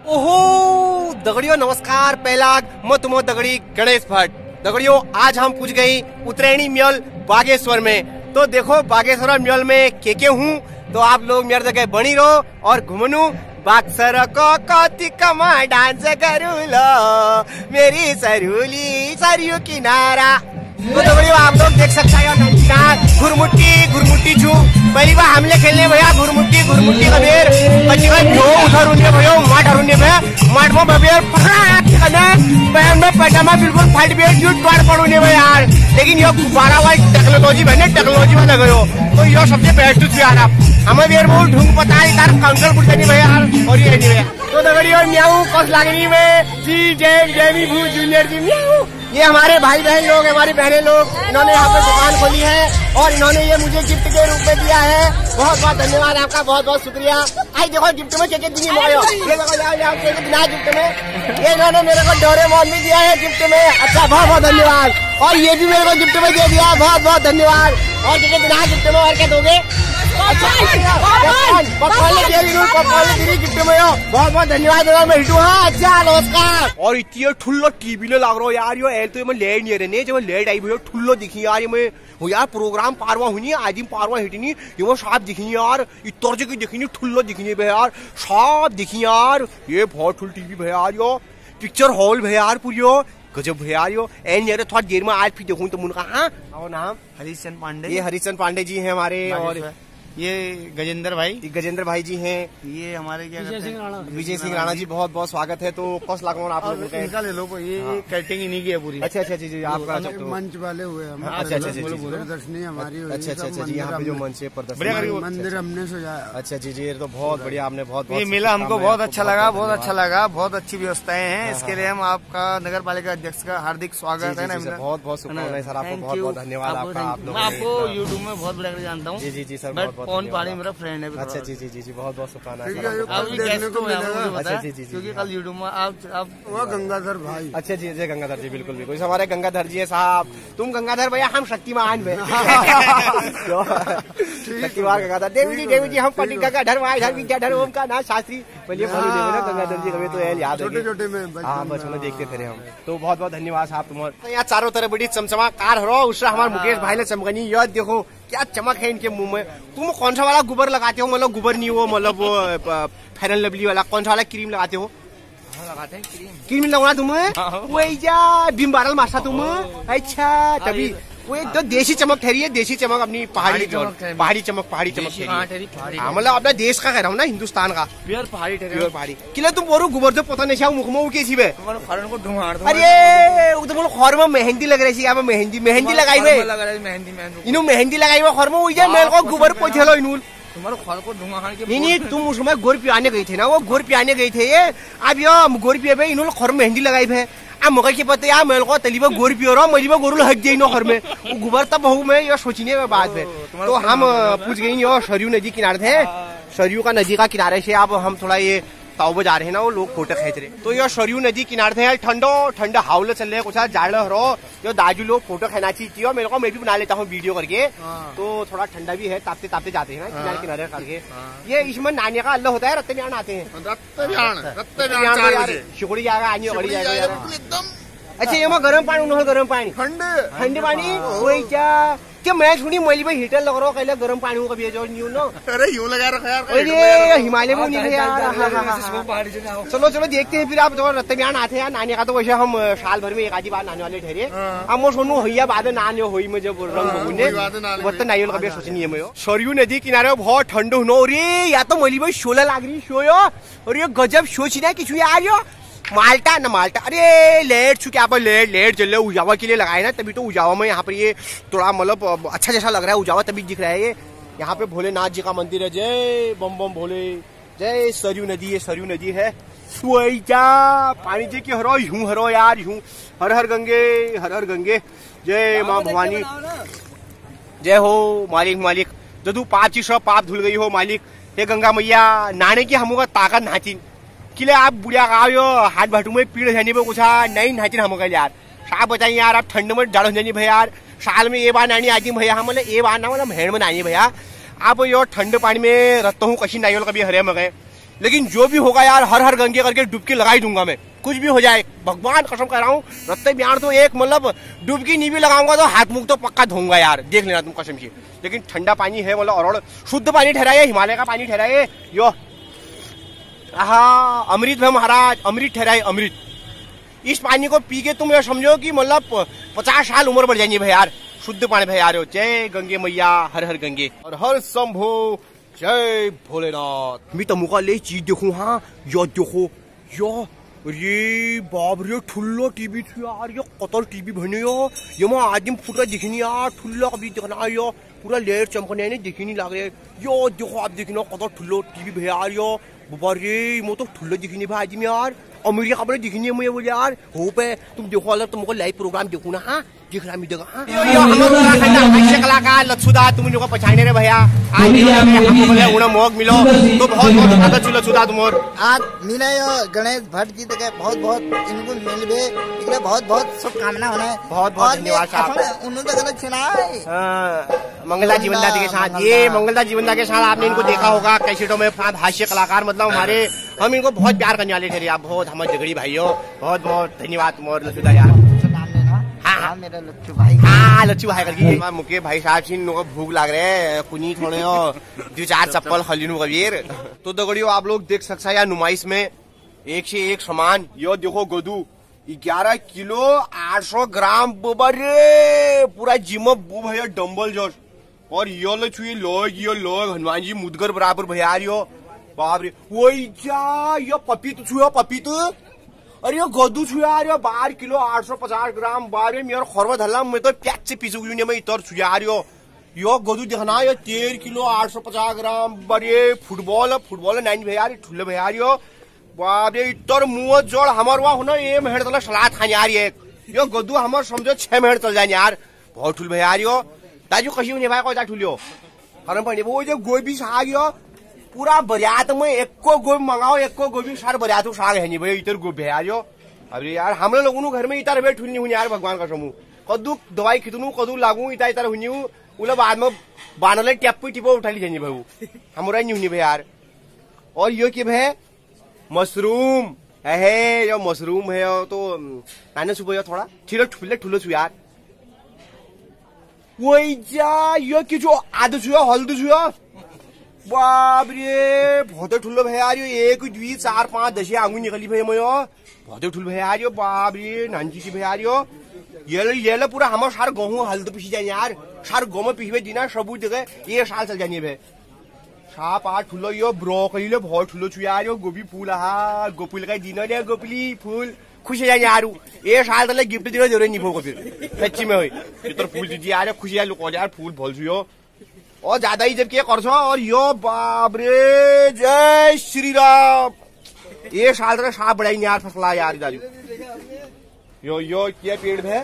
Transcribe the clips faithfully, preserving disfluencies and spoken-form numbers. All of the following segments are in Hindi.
ओहो दगड़ियों नमस्कार। पहला मैं तुम दगड़ी गणेश भट्ट। दगड़ियों आज हम पूछ गई उत्तरायणी म्यल बागेश्वर में। तो देखो बागेश्वर म्यल में के के हूँ, तो आप लोग मेरे जगह बनी रहो और घुमनू बाक्सर को कौती कमा डांस करू लो मेरी सरूली सरयू किनारा। तो दगड़ियों आप लोग देख सकते हैं घुरमुट्टी घुरमुट्टी छू पहली बार हमले खेलने भैया घुरमुट्टी घुरमुट्टी का बेर उधर उन्हें भैया माठ हरुन्ने में माठ में बेर पैर में पैजामा बिल्कुल फाइट बेर जो टोड़ पड़ूने में यार। लेकिन ये गुब्बारा वाली टेक्नोलॉजी बने टेक्नोलॉजी में लगे हो तो ये सबसे बेस्ट थी यार। हमें बेर बहुत ढूंढ पता है तार काउंटर कुछ नहीं भैया और ये नहीं भैया। तो दगड़ियों म्याऊ कस लागनी में जी जय जय भू जूनियर जी म्याऊ। ये हमारे भाई बहन लोग हमारी बहनें लोग इन्होंने यहाँ पर दुकान खोली है और इन्होंने ये मुझे गिफ्ट के रूप में दिया है। बहुत बहुत धन्यवाद आपका, बहुत बहुत शुक्रिया। आई देखो गिफ्ट में क्या क्या दिए ये गिफ्ट में ये इन्होंने मेरे को डोरेमोन भी दिया है गिफ्ट में। अच्छा बहुत बहुत धन्यवाद। और ये भी मेरे को गिफ्ट में दे दिया, बहुत बहुत धन्यवाद। और क्या क्या गिफ्ट में और क्या दोगे? अच्छा गिफ्ट में हो, बहुत बहुत धन्यवाद मैं हिटू। हाँ अच्छा नमस्कार। और इतनी ठुल्लो टीवी ने लग रहा यार यो एल तो मैं लेट नहीं रहे जब लेट आई भैया ठुल्लो दिखी यार। ये मैं वो यार प्रोग्राम पारवा हुई आज पारवा हिटनी ये वो साफ दिखी यार इतर की दिखी ठुल्लो दिखी भैया यार साफ दिखी यार। ये बहुत ठुल टीवी भैया यार यो पिक्चर हॉल भैया यार पूरी गजब भैया यो एन यार थोड़ा देर में आज फिर देखूं तो मुनका। हाँ और नाम हरीशचंद पांडे। ये हरीशचंद पांडे जी हैं हमारे और ये गजेंद्र भाई गजेंद्र भाई जी हैं। ये हमारे क्या विजय सिंह राणा विजय सिंह राणा जी बहुत बहुत स्वागत है। तो कस लागो आप लोग इनका ले लो ये हाँ। कटिंग इन्हीं की है पूरी। अच्छा अच्छा जी जी आपका मंच वाले हुए हम। अच्छा अच्छा प्रदर्शनी हमारी अच्छा अच्छा अच्छा जी यहाँ पे जो मंच है प्रदर्शनी मंदिर हमने सजाया। अच्छा जी जी तो बहुत बढ़िया आपने बहुत ये मेला हमको बहुत अच्छा लगा बहुत अच्छा लगा बहुत अच्छी व्यवस्थाएं हैं। इसके लिए हम आपका नगर पालिका अध्यक्ष का हार्दिक स्वागत है। बहुत बहुत शुभकामनाएं सर आपको बहुत बहुत धन्यवाद आपका। मैं आपको यूट्यूब में बहुत बढ़िया जानता हूँ। जी जी जी सर बहुत बहुत मेरा फ्रेंड है। अच्छा जी जी जी जी बहुत बहुत शुभकामनाएं। अच्छा जी जी क्योंकि कल यूट्यूब में आप आप वो गंगाधर भाई। अच्छा जी जय गंगाधर जी बिल्कुल बिल्कुल हमारे गंगाधर जी है साहब। तुम गंगाधर भैया हम शक्तिमान में शक्तिमान गंगाधर देवी जी देवी जी हम पंडित गंगाधर धर्म विद्याधर ओम का नाथ शास्त्री पहले गंगाधर जी कभी तो याद छोटे छोटे में हाँ बचपन में देखते थे हम। तो बहुत बहुत धन्यवाद साहब तुम्हारे। यहाँ चारों तरफ बड़ी चमचमा कार हो उससे हमारे मुकेश भाई ने चमकनी यह देखो क्या चमक है इनके मुंह में। तुम कौन सा वाला गोबर लगाते हो? मतलब गोबर नहीं हो मतलब वो फेयर एंड लवली वाला कौन सा वाला क्रीम लगाते हो? लगाते हैं क्रीम क्रीम लगाना तुम्हें वही जा बिम बारल मासा तुम। अच्छा तभी वो तो देशी चमक ठहरी है देशी चमक अपनी पहाड़ी पहाड़ी चमक पहाड़ी चमक मतलब अपना देश का कह रहा हूँ ना हिंदुस्तान का प्योर पहाड़ी प्योर पहाड़ी किले तुम बोलो गोबर जो पता नहीं मुख में कैसी है। अरे वो तो बोलो खौर में मेहंदी लग रही है मेहंदी मेहंदी लगाई हुई इन्हों मेहंदी लगाई हुआ खौर में वही जाए मेरे को गोबर पोछे लो इन्हों तुम्हारे खौर को धुआं नहीं नहीं तुम उसमें गोर पियाने गए थे ना वो गोर पियाने गए थे ये अब ये गोर पिया भाई इन्होंने खौर मेहंदी लगाई है। अब मगर के पता यार मेरे को तलीबा गोर पियो रहा मरीबा गोरू हट गई नो घर में वो गुबर तब बहू में यह सोचने में बात है। तो हम पूछ गई यो सरयू नदी किनारे थे सरयू का नदी का किनारे से अब हम थोड़ा ये ताऊ जा रहे हैं ना वो लोग फोटो खींच रहे। तो ये सरयू नदी किनारे थे ठंडो ठंडा हावले चल रहे कुछ जाड़ हो जो दाजू लोग फोटो खींचना चाहिए मेरे को मैं भी बना लेता हूँ वीडियो करके। तो थोड़ा ठंडा भी है तापते तापते जाते हैं ना किनारे किनारे करके। ये इसमें नाने का अल्लाह होता है रत्तबियान आते हैं शुक्री जाएगा आनी बढ़ी जाएगा। अच्छा ये गर्म पानी उन्होंने गर्म पानी ठंडे ठंडे पानी वही क्या क्या मैं सुनी मैली भाई हीटर लग रहा हूँ गर्म पानी को कभी जो न्यू नो अरे यूं लगा रखा यार अरे हिमालय में नहीं यार। चलो चलो देखते हैं फिर आप जो रत्तबियान आते हैं नाने का तो वैसे हम साल भर में एक आधी बार नाने वाले ठहरे। अब मैं सुनू भैया बाद नाने हुई में जब रंग बर्तन नाइल कभी सोचनी है मैं सरयू नदी किनारे बहुत ठंडो हो रे या तो मैली भाई शोला लाग रही शो और ये गजब सोच रहा है कि यार माल्टा न माल्टा अरे लेट चुके आप लेट लेट चल रहे उजावा के लिए लगाए ना तभी तो उजावा में यहाँ पर ये थोड़ा मतलब अच्छा जैसा लग रहा है उजावा तभी दिख रहा है। ये यहाँ पे भोलेनाथ जी का मंदिर है जय बम बम भोले जय सरयू नदी है सरयू नदी है जा पानी जी की हरो यूं हरो यार यूं हर हर गंगे हर हर गंगे जय माँ भवानी जय हो मालिक मालिक जदू पाप ची सब पाप धुल गई हो मालिक हे गंगा मैया नाने की हमका ताकत नाची किले आप बुढ़िया गाओ हाथ भाटू में पीड़ जाने पे कुछ नहीं नाची हम यार साफ बताइए यार आप ठंड में डालो जानी भैया यार साल में ये बार नानी आती भैया हम मतलब ये बार ना मतलब हेड़ में नानी भैया आप यो ठंड पानी में रहता हूँ कशी नाइल कभी हरे मगे लेकिन जो भी होगा यार हर हर गंगे करके डुबकी लगाई दूंगा मैं, कुछ भी हो जाए, भगवान कसम कह रहा हूँ। रत्ते बिहार तो एक मतलब डुबकी नहीं भी लगाऊंगा तो हाथ मुंह तो पक्का धोऊंगा यार, देख लेना तुम कसम से। लेकिन ठंडा पानी है मतलब, और शुद्ध पानी ठहराए, हिमालय का पानी ठहराए, यो हाँ अमृत है महाराज, अमृत ठहराए अमृत। इस पानी को पी के तुम ये समझो कि मतलब पचास साल उम्र बढ़ जाएंगे भाई यार, शुद्ध पानी भाई यार। जय गंगे मैया, हर हर गंगे और हर शंभो, जय भोलेनाथ। मैं तमुका ले चीज देखू, हाँ यो देखो यो, अरे बाप रे ठुल्लो टीवी थी यार, ये कतर टीवी बने यो, ये मैं आदमी फुटा दिखनी यार, ठुल्ला कभी दिखना यो, पूरा लेयर चमकने नहीं दिखनी लग रहे यो, देखो आप देखना कतर ठुल्लो टीवी भाई यार यो, बाबा रे मैं तो ठुल्लो दिखनी भाई आदमी यार, अमेरिका खबर दिखनी है मुझे बोले यार, होप है तुम देखो अलग तुमको लाइव प्रोग्राम देखो ना, हाँ दिख रहा मिलेगा। हाँ यो यो हम कलाकार लच्छुदा तुम लोग पछाने रे भैया, आज उड़ा मोग मिलो तो बहुत बहुत लच्छुदा तुम और आज मिले गणेश भट्ट जी देखे, बहुत बहुत इनको मिलबे, इनके बहुत बहुत शुभकामना होना है, बहुत बहुत धन्यवाद साहब। मंगलदा जीवनदा के साथ, ये मंगलदा जीवनदा के साथ आपने इनको देखा होगा कैसेटों में, हास्य कलाकार मतलब हमारे, हम इनको बहुत प्यार करने वाले थे आप, बहुत हमारे झगड़ी भाइयों, बहुत बहुत धन्यवाद तुम और लच्छुदा यार। हाँ मेरा लच्छू भाई, हाँ लच्छू भाई करके मुके भाई साहब छी लोग भूख लाग रहे हैं, कुनी थोड़े हो दो चार चप्पल खलीनू कबीर। तो दगड़ियों आप लोग देख सकते हैं यार नुमाइश में एक से एक सामान, यो देखो गोदू ग्यारह किलो आठ सौ ग्राम रे, पूरा जिम भैया डम्बल जोश, और यो लो छुई लोग यो लोग हनुमान जी मुदगर बराबर भैया यो, बाप रे वही क्या यो पपीत छुओ पपीत, अरे यो गदू छुआ यार बारह किलो आठ सौ पचास ग्राम, बारह में खरवा धला मैं तो प्याज से पीछू मैं इतर छुआ यो, यो गदू दिखना यो तेरह किलो आठ सौ पचास ग्राम, बड़े फुटबॉल फुटबॉल नाइन भैया ठुले भैया यो, बाप रे इतर मुंह जोड़ हमार वहाँ होना ये मेहर तला सलाद खाने यार, ये यो गदू हमार समझो छह मेहर चल जाए यार, बहुत ठुल भैया यो। ताजू कशी नहीं भाई कोई ठुलियो हरम पानी वो जो गोभी साग यो पूरा बरियात में एको गोभी मंगाओ, एको गोभी सार बरियात साग है नहीं भाई, इतर गोभी है यार। अरे यार हम लोगों घर में इतर बैठ हुई यार, भगवान का समूह कदू दवाई खितनू कदू लागू इता इतर हुई उला बाद में बानले टेप टिपो उठा ली जानी भाई, हमारा नहीं हुई भाई यार। और यो कि भाई मशरूम है, यो मशरूम है तो नाने सुबह थोड़ा ठिलो ठुले ठुलो छु यार, वही जा यो कि जो आदू छुआ हल्दू छुआ, बाप रे बहुत ठुलो भैया एक दुई चार पांच दस आंगू निकली भैया मैं बहुत ठुल भैया बाप रे नानजी की भैया ये ये लो पूरा हमारे सार गेहूं हल्द पीसी जाए यार, सार गेहूं पीछे दीना सबूत जगह ये साल चल जानी भाई, साप आठ ठुलो यो ब्रोकली लो बहुत ठुलो छु यार, यो गोभी फूल हा गोपुल का दिन ले गोपली फूल खुश है यार, ये साल तले गिफ्ट देना जरूरी नहीं होगा फिर सच्ची में हुई तो फूल दीजिए यार, खुशी यार लोग यार फूल भल छुयो और ज्यादा ही जब क्या कर, और यो बाप रे जय श्री राम, ये साल तक साफ बढ़ाई यार फसला यार दाजू, यो यो क्या पेड़ है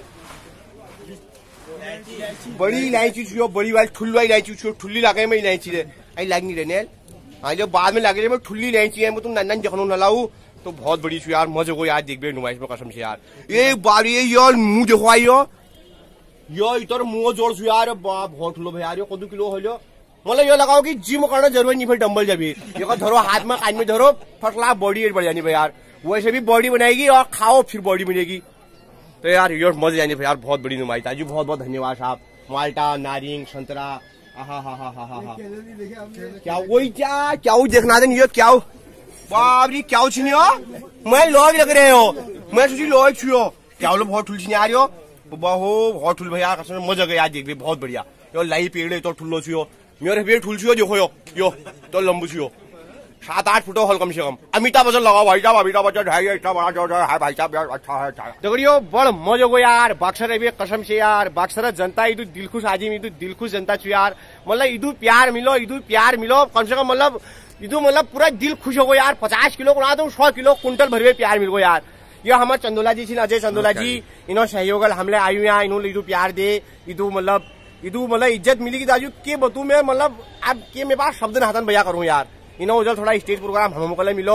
बड़ी इलायची छुओ, बड़ी वाली ठुल्ला इलायची छुओ, ठुल्ली लागे में इलायची रे आई लाग नहीं रहने, हाँ जो बाद में लागे मैं ठुल्ली इलायची है मैं तुम नन्ना जखनों न लाऊ तो बहुत बड़ी छुई यार, मजे को यार देख नुमाइश में कसम से यार, एक बार ये यार मुंह देखो आई यो यो इतर मुंह जोड़ छु यार, बहुत ठुलो भैया यो कदू किलो हो लो, मतलब यो लगाओ कि जिम करना जरूरी नहीं फिर डंबल जब ये धरो हाथ में कान में धरो फटला बॉडी बढ़ जानी भाई यार, वैसे भी बॉडी बनाएगी और खाओ फिर बॉडी बनेगी, तो यार यो मजे जानी भाई यार, बहुत बड़ी नुमाइश ताजू, बहुत बहुत धन्यवाद साहब। माल्टा नारिंग संतरा हा हा हा हा हा क्या वही क्या क्या देखना देन ये क्या बाबरी क्या छिनियो मैं लोग लग रहे हो, मैं सोची लोग छुओ क्या लो बहुत ठुल छिनी आ रही हो बहु बहुत ठुल भैया कसम मजा गया देख भी बहुत बढ़िया, यो लाई पेड़ तो ठुल्लो छुओ मेरे पेड़ ठुल छुओ देखो यो यो तो लंबू छुओ सात आठ फुटो हल कम से कम, अमिताभ बच्चन लगाओ भाई साहब, अमिताभ बच्चन है इतना बड़ा जो है भाई साहब यार, अच्छा है अच्छा दगड़ियों बड़ मजा गो यार, बक्सर है कसम से यार, बक्सर जनता इधु दिल खुश आजिम इधु दिल खुश जनता छु यार, मतलब इधु प्यार मिलो इधु प्यार मिलो कम से कम, मतलब इधु मतलब पूरा दिल खुश हो गो यार, पचास किलो को ना तो सौ किलो कुंटल भरवे प्यार मिल गो यार। ये हमारे चंदोला जी अजय चंदोला जी इन्हों सहयोग हमले आयु यहाँ इन्होंने इधु प्यार दे इधु मतलब इधु मतलब इज्जत मिली की दाजू के बतू में, मतलब अब के मेरे पास शब्द नहातन भैया करूँ यार, इन्हों उधर थोड़ा स्टेज प्रोग्राम हम को मिलो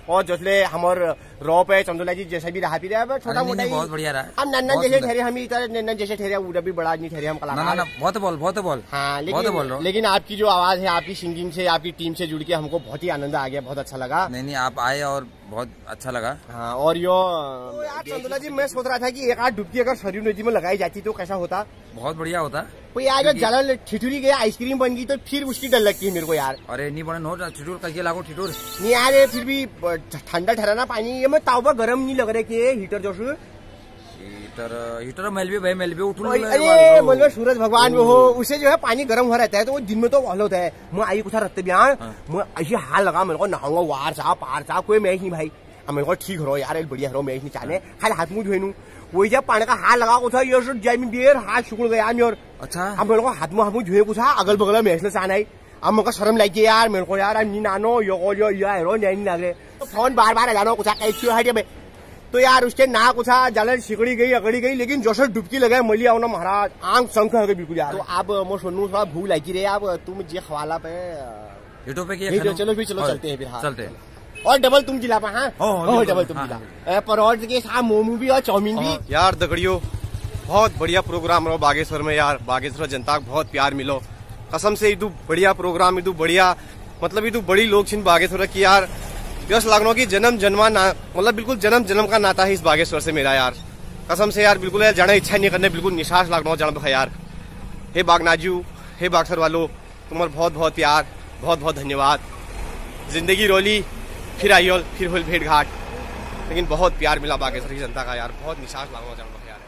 और जसले हमर रोप है चंदोला जी जैसे भी रहा पी रहा है छोटा मोटा बहुत बढ़िया रहा। हम नन्नन जैसे ठहरे, हम इधर नन्नन जैसे ठहरे, उधर भी बड़ा नहीं ठहरे हम कलाकार। ना ना बहुत बोल बहुत बोल हाँ, बहुत बोल रहा लेकिन लेकिन आपकी जो आवाज है, आपकी सिंगिंग से, आपकी टीम से जुड़ के हमको बहुत ही आनंद आ गया, बहुत अच्छा लगा। नहीं नहीं आप आए और बहुत अच्छा लगा। हाँ, और यो तो यार चंदोला जी मैं सोच रहा था कि एक आध डुबकी अगर सरयू नदी में लगाई जाती तो कैसा होता। बहुत बढ़िया होता। तो यार जो जल ठिठुरी गया आइसक्रीम बन गई तो फिर उसकी डर लगती है मेरे को यार। अरे नहीं बड़े नोट ठिठुर करके लागो ठिठुर नहीं यार, ये फिर भी ठंडा ठहराना पानी, ये मैं ताव गर्म नहीं लग रहे कि हीटर जो हीटर हीटर मेल भी भाई मेल भी उठ। अरे बोलो सूरज भगवान में हो, उसे जो है पानी गर्म हो रहता है तो वो दिन में तो हल होता है। मैं आई कुछ रखते बयान मैं ऐसे हाल लगा मेरे को नहाऊंगा वार साहब पार साहब कोई मैं नहीं भाई। मेरे को ठीक हो यार बढ़िया हो, मैं नहीं चाहने खाली हाथ मुंह धोनू वही जब पानी का हाथ लगा कुछ ये जमीन देर हाथ शुक्ल गया और अच्छा अब मेरे को हाथ मुंह हाथ मुंह धोए कुछ अगल बगल में ऐसा चाहना है। अब मेरे को शर्म लगी यार, मेरे को यार नहीं नानो यो यो यो नहीं लगे तो फोन बार बार जानो कुछ कैसे है तो यार उसके ना कुछ जलन सिकड़ी गई अगड़ी गई, लेकिन जो डुबकी लगाए मली आओ ना महाराज आंख संख हो गई बिल्कुल यार। तो अब मैं सुनू थोड़ा भूख लगी रहे, अब तुम जे खवाला पे यूट्यूब पे चलो चलो फिर चलो चलते हैं फिर। हाँ चलते हैं और डबल तुम जिला पा। हाँ डबल तुम जिला परोठ के साथ मोमो भी और चाउमीन भी। यार दगड़ियों बहुत बढ़िया प्रोग्राम रहो बागेश्वर में यार, बागेश्वर जनता को बहुत प्यार मिलो कसम से। इदू बढ़िया प्रोग्राम, इदू बढ़िया मतलब इदू बड़ी लोग छिन बागेश्वर की यार। यश लागनो की जन्म जन्मा ना मतलब बिल्कुल जन्म जन्म का नाता है इस बागेश्वर से मेरा यार कसम से यार। बिल्कुल यार जाना इच्छा नहीं करने, बिल्कुल निशास लागनो जाना है यार। हे बागनाजू, हे बागसर वालों, तुम्हारा बहुत बहुत प्यार, बहुत बहुत धन्यवाद। जिंदगी रोली फिर आई फिर हुल भेंट घाट, लेकिन बहुत प्यार मिला बागेश्वर की जनता का यार, बहुत निशास लागनो जाना है यार।